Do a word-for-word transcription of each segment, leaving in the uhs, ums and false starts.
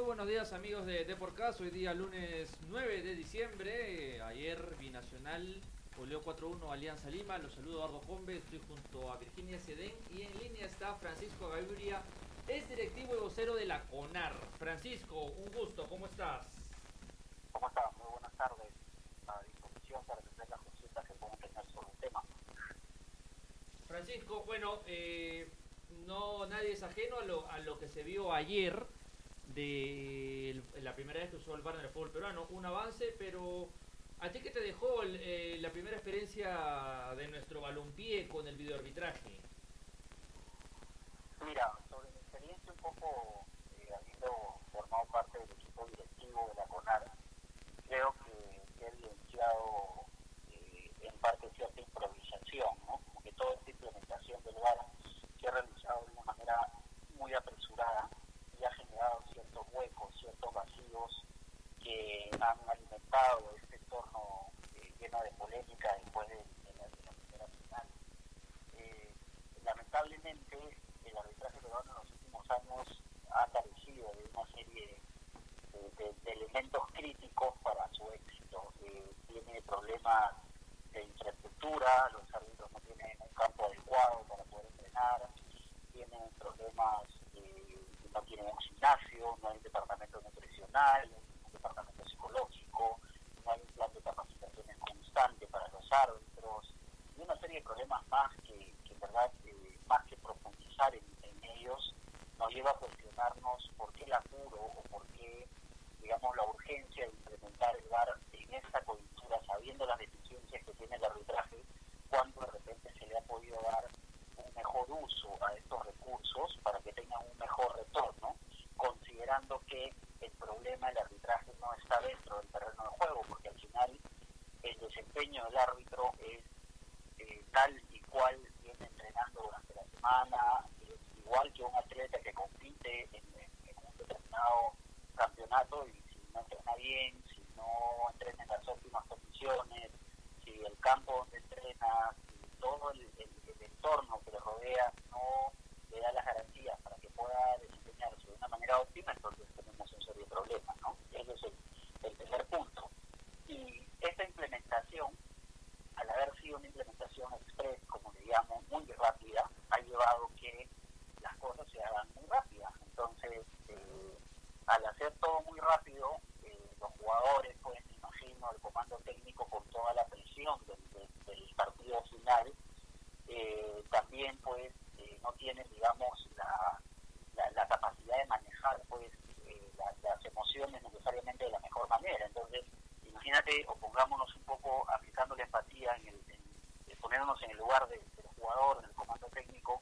buenos días amigos de Deporcast, hoy día lunes nueve de diciembre, eh, ayer Binacional goleó cuatro uno Alianza Lima, los saludo Eduardo Combe, estoy junto a Virginia Cedén y en línea está Francisco Gaviria, es directivo y vocero de la CONAR. Francisco, un gusto, ¿cómo estás? ¿Cómo estás? Muy buenas tardes, a disposición para atender las consultas que podemos tener sobre el tema. Francisco, bueno, eh, no nadie es ajeno a lo, a lo que se vio ayer de el, la primera vez que usó el V A R en el fútbol peruano, un avance, pero ¿a ti qué te dejó el, eh, la primera experiencia de nuestro balompié con el videoarbitraje? Mira, sobre mi experiencia un poco, eh, habiendo formado parte del equipo directivo de la CONAR, creo que, que he evidenciado eh, en parte cierta improvisación, ¿no? Como que toda esta implementación del V A R se ha realizado de una manera muy apresurada y ha generado ciertos huecos, ciertos vacíos que han alimentado este entorno eh, lleno de polémica después de, de, la, de la primera final. Eh, lamentablemente, el arbitraje peruano en los últimos años ha carecido de una serie de, de, de elementos críticos para su éxito. Eh, tiene problemas de infraestructura, los árbitros no tienen un campo adecuado para poder entrenar, tienen problemas, eh, no tienen un gimnasio, no hay un departamento nutricional, no hay un departamento psicológico, no hay un plan de capacitaciones constante para los árbitros, y una serie de problemas más que, que en verdad, eh, más que profundizar en, en ellos, nos lleva a cuestionarnos por qué el apuro o por qué, digamos, la urgencia de implementar el V A R en esta coyuntura, sabiendo las deficiencias que tiene el arbitraje, cuando de repente se le ha podido dar un mejor uso a estos recursos para que tengan un mejor retorno, considerando que el problema del arbitraje no está dentro del terreno de juego, porque al final el desempeño del árbitro es eh, tal y cual viene entrenando durante la semana, es igual que un atleta que compite en, en, en un determinado campeonato, y si no entrena bien, si no entrena en las óptimas condiciones, si el campo donde entrena, si todo el, el, el entorno que le rodea no le da las garantías para que pueda desempeñarse de una manera óptima, entonces tenemos un serio problema, ¿no? Ese es el, el primer punto. Y esta implementación, al haber sido una implementación express, como le llamo, muy rápida, ha llevado que las cosas se hagan muy rápidas. Entonces, eh, al hacer todo muy rápido, eh, los jugadores, pues me imagino, el comando técnico con toda la presión del, del, del partido final, eh, también pues eh, no tienen, digamos, la, la, la capacidad de manejar pues eh, la, las emociones necesariamente de la mejor manera. Entonces, imagínate, o pongámonos un poco aplicando la empatía, en el, en, en poniéndonos en el lugar de, del jugador, del comando técnico,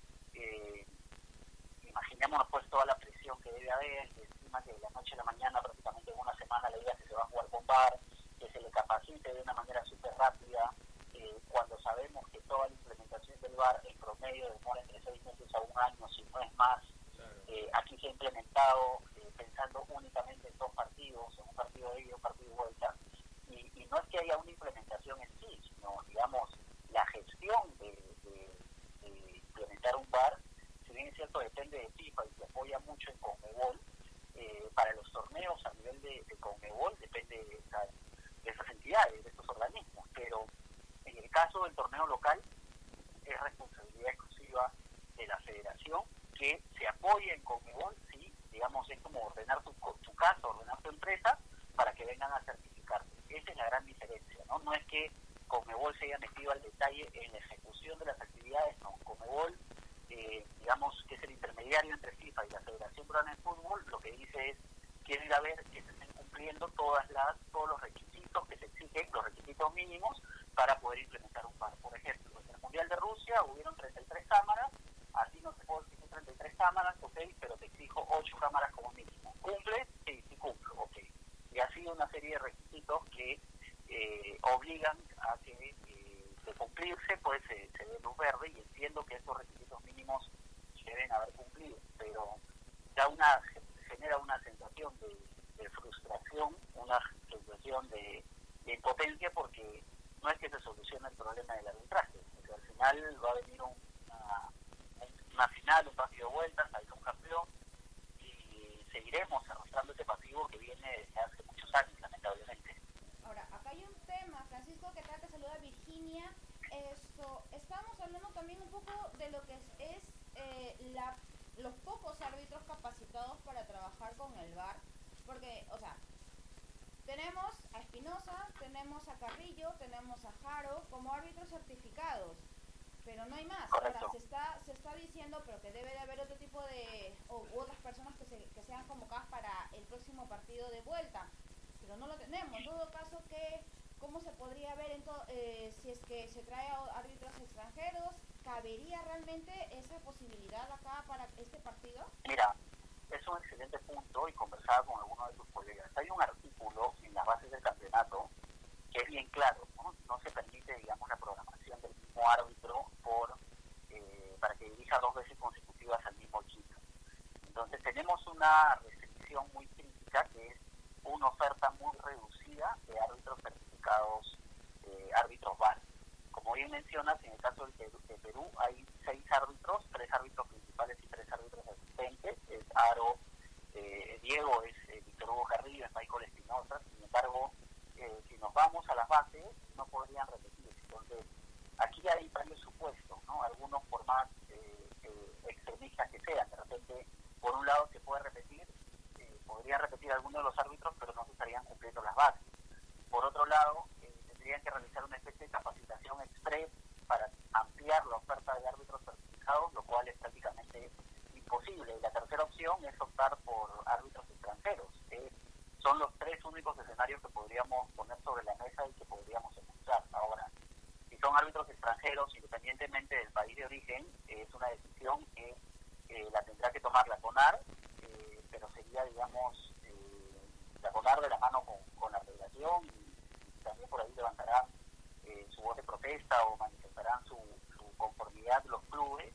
eh, imaginémonos pues toda la presión que debe haber, que encima que de la noche a la mañana, prácticamente en una semana, le diga que se va a jugar con V A R, que se le capacite de una manera súper rápida, eh, cuando sabemos que toda la implementación del V A R en promedio demora entre seis meses a un año, si no es más. Eh, aquí se ha implementado eh, pensando únicamente en dos partidos, en un partido de ida y un partido de vuelta, y, y no es que haya una implementación en sí, sino, digamos, la gestión de, de, de implementar un V A R, si bien es cierto, depende de FIFA y se apoya mucho en CONMEBOL, eh, para los torneos a nivel de, de CONMEBOL depende de, esa, de esas entidades, de estos organismos, pero en el caso del torneo local es responsabilidad exclusiva de la federación, que se apoya en CONMEBOL, sí, digamos, es como ordenar tu, tu casa, ordenar tu empresa para que vengan a certificarte. Esa es la gran diferencia, ¿no? No es que CONMEBOL se haya metido al detalle en la ejecución de las actividades, no. CONMEBOL, eh, digamos, que es el intermediario entre FIFA y la Federación Peruana de Fútbol, lo que dice es, quiere ir a ver que se estén cumpliendo todas las, todos los requisitos que se exigen, los requisitos mínimos, para poder implementar un V A R. Por ejemplo, en el Mundial de Rusia hubieron treinta y tres cámaras, así no te puedo exigir treinta y tres cámaras, ok, pero te exijo ocho cámaras como mínimo. ¿Cumple? Sí, sí cumplo, ok. Y así una serie de requisitos que eh, obligan a que, eh, de cumplirse, pues se, se dé luz verde, y entiendo que estos requisitos mínimos se deben haber cumplido, pero da una, genera una sensación de, de frustración, una sensación de, de impotencia, porque no es que se solucione el problema del arbitraje, porque al final va a venir un, una, una final, un partido de vueltas, hay un campeón, y seguiremos arrastrando ese pasivo que viene desde hace muchos años, lamentablemente. Ahora, acá hay un tema, Francisco, que acá te saluda Virginia. Esto, estamos hablando también un poco de lo que es, es eh, la, los pocos árbitros capacitados para trabajar con el V A R, porque, o sea, tenemos a Espinosa, tenemos a Carrillo, tenemos a Jaro como árbitros certificados, pero no hay más. Correcto. Ahora se está se está diciendo, pero que debe de haber otro tipo de, o u otras personas que, se, que sean convocadas para el próximo partido de vuelta, pero no lo tenemos. En todo caso, ¿qué, ¿cómo se podría ver en to, eh, si es que se trae a árbitros extranjeros? ¿Cabería realmente esa posibilidad acá para este partido? Mira, es un excelente punto y conversaba con algunos de tus colegas. Hay un artículo en las bases del campeonato que es bien claro, ¿no? No se permite, digamos, la programación del mismo árbitro por eh, para que dirija dos veces consecutivas al mismo equipo. Entonces tenemos una restricción muy crítica que es una oferta muy reducida de árbitros certificados, eh, árbitros V A R. Como bien mencionas, en el caso de Perú hay seis árbitros, tres árbitros principales y tres árbitros asistentes. Es Aro, eh, Diego, es eh, Víctor Hugo Carrillo, es Michael Espinosa. Sin embargo, eh, si nos vamos a las bases, no podrían repetir. Entonces, aquí hay varios supuestos, ¿no? Algunos por más eh, eh, extremistas que sean. De repente, por un lado se puede repetir, eh, podrían repetir algunos de los árbitros, pero no se estarían cumpliendo las bases. Por otro lado, eh, tendrían que realizar una especie de capacitación express para ampliar la oferta de árbitros certificados, lo cual es prácticamente imposible. Y la tercera opción es optar por árbitros extranjeros. Eh, son los tres únicos escenarios que podríamos poner sobre la mesa y que podríamos encontrar. Ahora, si son árbitros extranjeros, independientemente del país de origen, eh, es una decisión que eh, la tendrá que tomar la CONAR, eh, pero sería, digamos, eh, la CONAR de la mano con, con la federación, y también por ahí levantarán eh, su voz de protesta o manifestarán su, su conformidad los clubes,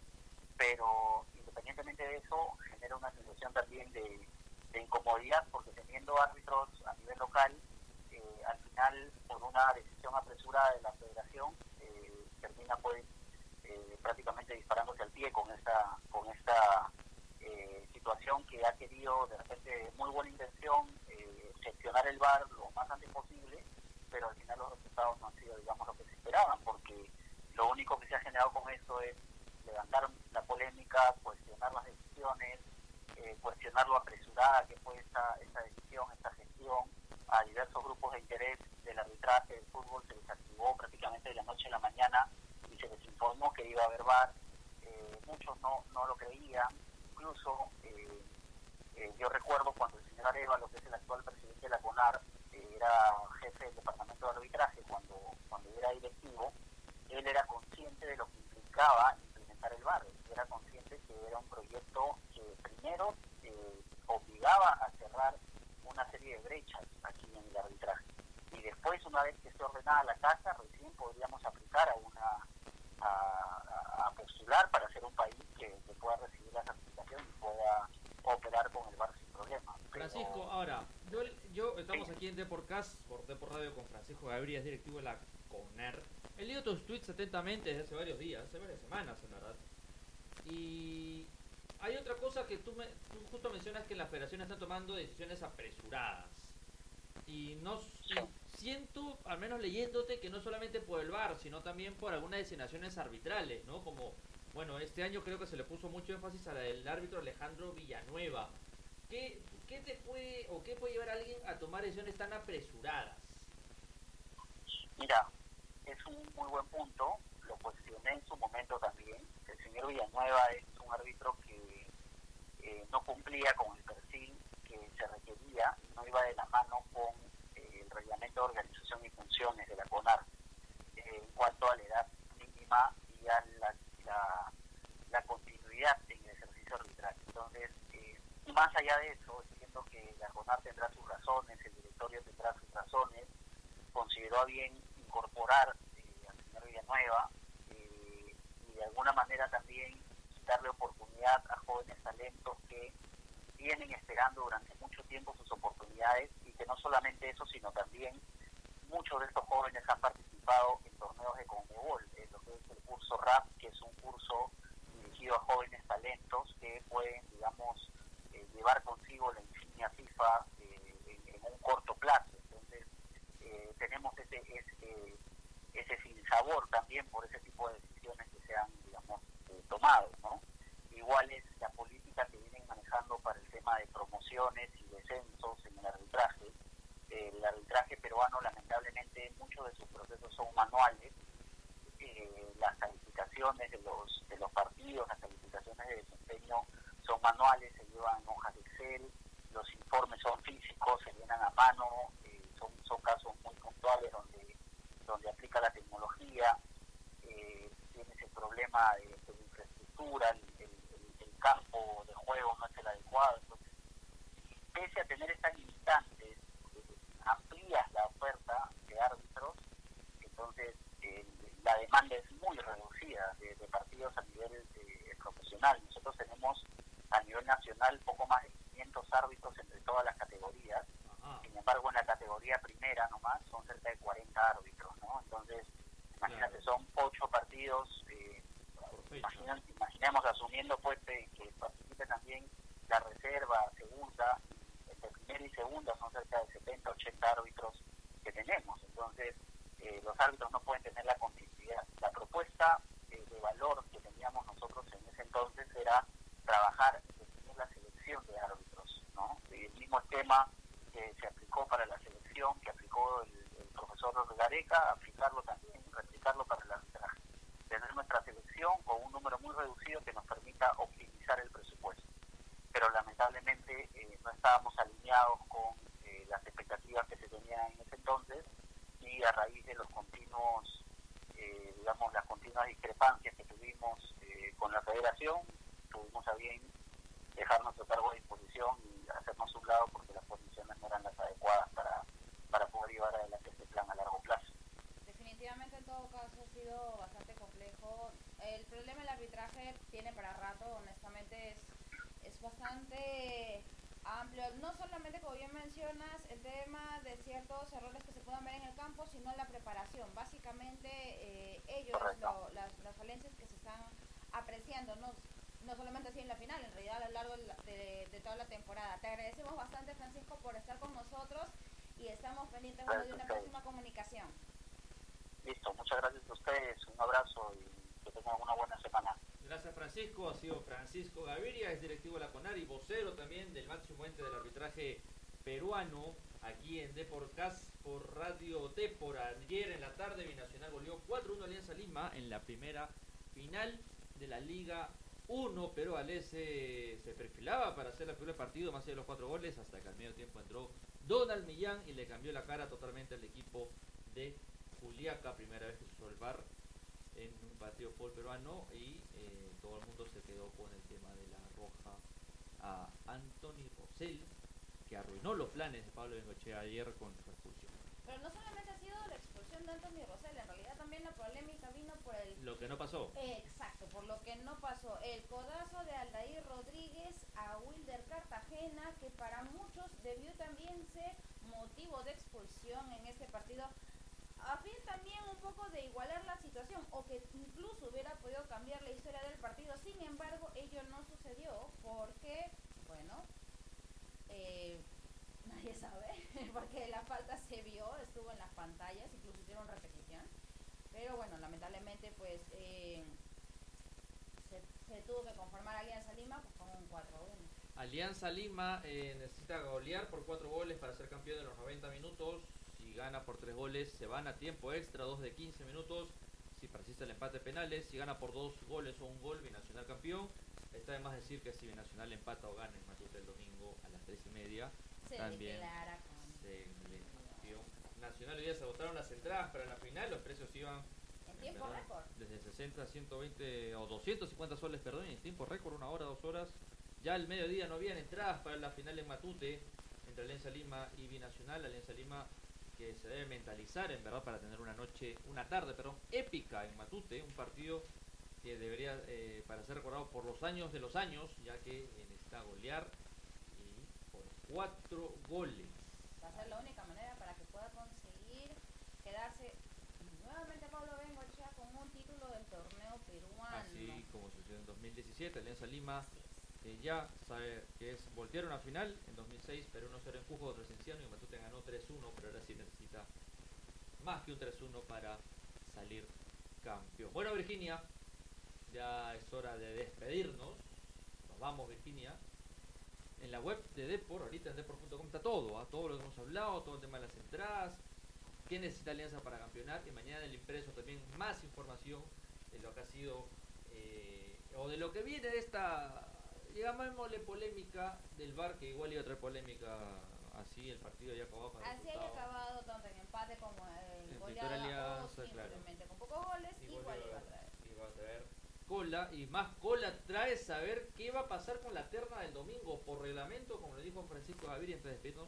pero independientemente de eso genera una sensación también de, de incomodidad, porque teniendo árbitros a nivel local, eh, al final por una decisión apresurada de la federación eh, termina pues eh, prácticamente disparándose al pie con esta con esta eh, situación que ha querido, de repente, muy buena intención, eh, gestionar el V A R lo más antes posible, pero al final los resultados no han sido, digamos, lo que se esperaban, porque lo único que se ha generado con esto es levantar la polémica, cuestionar las decisiones, eh, cuestionar lo apresurada que fue esta, esta decisión, esta gestión. A diversos grupos de interés del arbitraje del fútbol se les activó prácticamente de la noche a la mañana y se les informó que iba a haber V A R. Eh, muchos no, no lo creían, incluso eh, eh, yo recuerdo cuando el señor Arevalo, que es el actual presidente de la CONAR, eh, era jefe del departamento de arbitraje cuando, cuando era directivo, él era consciente de lo que implicaba implementar el V A R, era consciente que era un proyecto que primero eh, obligaba a cerrar una serie de brechas aquí en el arbitraje, y después, una vez que esté ordenada la casa, recién podríamos aplicar a una a, a postular para ser un país que, que pueda recibir la certificación y pueda operar con el V A R sin problema. Francisco, Pero, ahora, yo, yo estamos sí. aquí en Deporcast, por Deport Radio, con Francisco Gaviria, es directivo de la CONAR. He leído tus tweets atentamente desde hace varios días, hace varias semanas, en verdad. Y hay otra cosa que tú, me, tú justo mencionas, que la federación está tomando decisiones apresuradas. Y no y siento, al menos leyéndote, que no solamente por el V A R, sino también por algunas designaciones arbitrales, ¿no? Como, bueno, este año creo que se le puso mucho énfasis a la del árbitro Alejandro Villanueva. ¿Qué, qué te puede, o qué puede llevar a alguien a tomar decisiones tan apresuradas? Mira, es un muy buen punto, lo cuestioné en su momento también. El señor Villanueva es un árbitro que eh, no cumplía con el perfil que se requería, no iba de la mano con eh, el reglamento de organización y funciones de la CONAR eh, en cuanto a la edad mínima y a la, la, la continuidad en el ejercicio arbitral. Entonces, eh, más allá de eso, entiendo que la CONAR tendrá sus razones, el directorio tendrá sus razones, consideró a bien incorporar eh, al señor Villanueva eh, y de alguna manera también darle oportunidad a jóvenes talentos que vienen esperando durante mucho tiempo sus oportunidades, y que no solamente eso, sino también muchos de estos jóvenes han participado en torneos de Conmebol, en lo que es el curso R A P, que es un curso dirigido a jóvenes talentos que pueden, digamos, eh, llevar consigo la ese sinsabor también por ese tipo de decisiones que se han, digamos, eh, tomado, ¿no? Igual es la política que vienen manejando para el tema de promociones y descensos en el arbitraje. Eh, el arbitraje peruano, lamentablemente, muchos de sus procesos son manuales. Eh, las calificaciones de los de los partidos, las calificaciones de desempeño son manuales, se llevan en hojas de Excel, los informes son físicos, se llenan a mano, eh, son, son casos muy puntuales donde, donde aplica la tecnología, eh, tienes el problema de, de la infraestructura, el, el, el campo de juego no es el adecuado. Entonces, pese a tener estas limitantes, eh, amplías la oferta de árbitros, entonces eh, la demanda es muy reducida de, de partidos a nivel eh, profesional. Nosotros tenemos a nivel nacional poco más de quinientos árbitros entre todas las categorías. Ajá. Sin embargo, en la categoría primera nomás son cerca de cuarenta árbitros, ¿no? Entonces, imagínate, claro, son ocho partidos, eh, imaginen, imaginemos asumiendo pues eh, que participe también la reserva, segunda, entre primera y segunda son cerca de setenta, ochenta árbitros que tenemos. Entonces, eh, los árbitros no pueden tener la continuidad. La propuesta eh, de valor que teníamos nosotros en ese entonces era trabajar en la selección de árbitros, ¿no? El mismo esquema que se aplicó para la selección, que aplicó el, el profesor Gareca, aplicarlo también, replicarlo para el arbitraje. Tener nuestra selección con un número muy reducido que nos permita optimizar el presupuesto. Pero lamentablemente eh, no estábamos alineados con eh, las expectativas que se tenían en ese entonces, y a raíz de los continuos, eh, digamos, las continuas discrepancias que tuvimos eh, con la federación, tuvimos a bien dejar nuestro cargo a disposición y hacernos un lado porque las condiciones no eran las adecuadas para, para poder llevar adelante este plan a largo plazo. Definitivamente, en todo caso, ha sido bastante complejo. El problema del arbitraje tiene para rato, honestamente, es, es bastante amplio. No solamente, como bien mencionas, el tema de ciertos errores que se puedan ver en el campo, sino la preparación. Básicamente, eh, ellos, lo, las, las falencias que se están apreciando, no, no solamente así en la final, en realidad a lo largo de, la, de, de toda la temporada. Te agradecemos bastante, Francisco, por estar con nosotros y estamos pendientes bueno, de una próxima comunicación. Listo, muchas gracias a ustedes, un abrazo y que tengan una buena semana. Gracias, Francisco. Ha sido Francisco Gaviria, es directivo de la CONAR y vocero también del máximo ente del arbitraje peruano, aquí en Deporcast por Radio Depor. Ayer en la tarde Binacional goleó cuatro uno Alianza Lima en la primera final de la Liga uno, pero Alese se perfilaba para hacer el primer partido más allá de los cuatro goles, hasta que al medio tiempo entró Donald Millán y le cambió la cara totalmente al equipo de Juliaca, primera vez que se usó el V A R en un partido de fútbol peruano, y eh, todo el mundo se quedó con el tema de la roja a Anthony Rosell, que arruinó los planes de Pablo Bengochea ayer con su expulsión. Pero no solamente ha sido la expulsión de Anthony Rosell, en realidad también la polémica vino por el... Lo que no pasó. Eh, exacto, por lo que no pasó. El codazo de Aldair Rodríguez a Wilder Cartagena, que para muchos debió también ser motivo de expulsión en este partido, a fin también un poco de igualar la situación, o que incluso hubiera podido cambiar la historia del partido. Sin embargo, ello no sucedió porque, bueno, eh, nadie sabe, porque la falta se vio, estuvo en las pantallas, incluso hicieron repetición, pero bueno, lamentablemente pues eh, se, se tuvo que conformar Alianza Lima pues, con un cuatro uno. Alianza Lima eh, necesita golear por cuatro goles para ser campeón de los noventa minutos. Si gana por tres goles se van a tiempo extra, dos de quince minutos. Si persiste el empate de penales, si gana por dos goles o un gol, Binacional campeón. Está de más decir que si Binacional empata o gana en Matute el domingo a las tres y media, se también declara con... se campeón. Nacional hoy día se agotaron las entradas para la final, los precios iban en tiempo perdón, récord. desde sesenta a ciento veinte o doscientos cincuenta soles, perdón, en tiempo récord, una hora, dos horas. Ya al mediodía no habían entradas para la final en Matute entre Alianza Lima y Binacional. Alianza Lima que se debe mentalizar en verdad para tener una noche, una tarde, perdón, épica en Matute, un partido que debería eh, para ser recordado por los años de los años, ya que eh, necesita golear y por cuatro goles. Va a ser la única manera para que pueda conseguir quedarse nuevamente Pablo Bengochea con un título del torneo peruano. Así como sucedió en dos mil diecisiete, Alianza Lima que ya sabe que es voltear una final en dos mil seis, pero uno cero en Cusco contra Cienciano y Matute ganó tres uno, pero ahora sí necesita más que un tres uno para salir campeón. Bueno, Virginia, ya es hora de despedirnos. Nos vamos, Virginia. En la web de Depor, ahorita en depor punto com está todo, ¿eh? Todo lo que hemos hablado, todo el tema de las entradas, qué necesita Alianza para campeonar, y mañana en el impreso también más información de lo que ha sido eh, o de lo que viene de esta, llamémosle polémica del V A R, que igual iba a traer polémica así, el partido ya acabado con el Así haya resultado. acabado tanto en empate como el En goleada Victoria o Alianza, simplemente con pocos goles, Igual igual iba iba a a traer. iba a traer cola, y más cola trae saber qué va a pasar con la terna del domingo. Por reglamento, como le dijo Francisco Gaviria antes de despedirnos,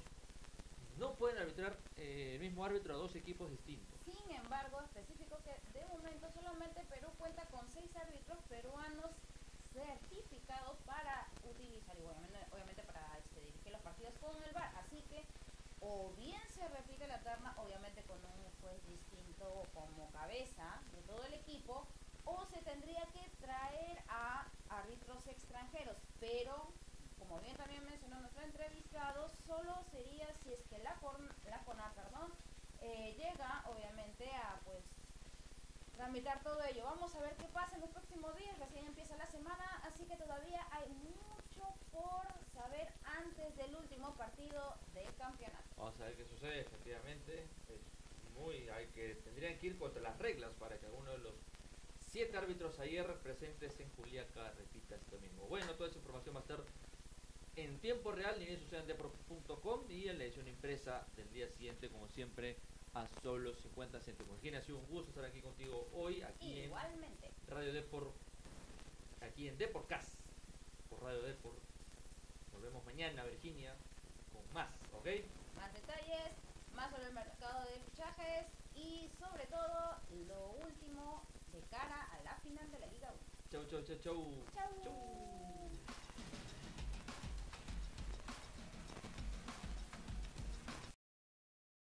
no pueden arbitrar eh, el mismo árbitro a dos equipos distintos. Sin embargo, específico que de momento solamente Perú cuenta con seis árbitros peruanos certificados para utilizar y obviamente, obviamente para expedir que los partidos con el V A R. Así que o bien se repite la terna, obviamente con un juez distinto como cabeza de todo el equipo, o se tendría que traer a árbitros extranjeros, pero como bien también mencionó nuestro entrevistado, solo sería si es que la, la CONAR, perdón, eh, llega obviamente a pues tramitar todo ello. Vamos a ver qué pasa en los próximos días, recién empieza la semana, así que todavía hay mucho por saber antes del último partido del campeonato. Vamos a ver qué sucede, efectivamente. Es muy, hay que, tendrían que ir contra las reglas para que alguno de los siete árbitros ayer presentes en Juliaca repita esto mismo. Bueno, toda esa información va a estar en tiempo real, ni bien sucede en depor punto com, y en la edición impresa del día siguiente, como siempre, a solo cincuenta céntimos. Virginia, ha sido un gusto estar aquí contigo hoy, aquí Igualmente. en Radio Depor, aquí en Deporcast, por Radio Depor. Nos vemos mañana, Virginia, con más, ¿ok? Más detalles, más sobre el mercado de fichajes y sobre todo lo último de cara a la final de la Liga uno. Chau, chau, chau, chau. Chau.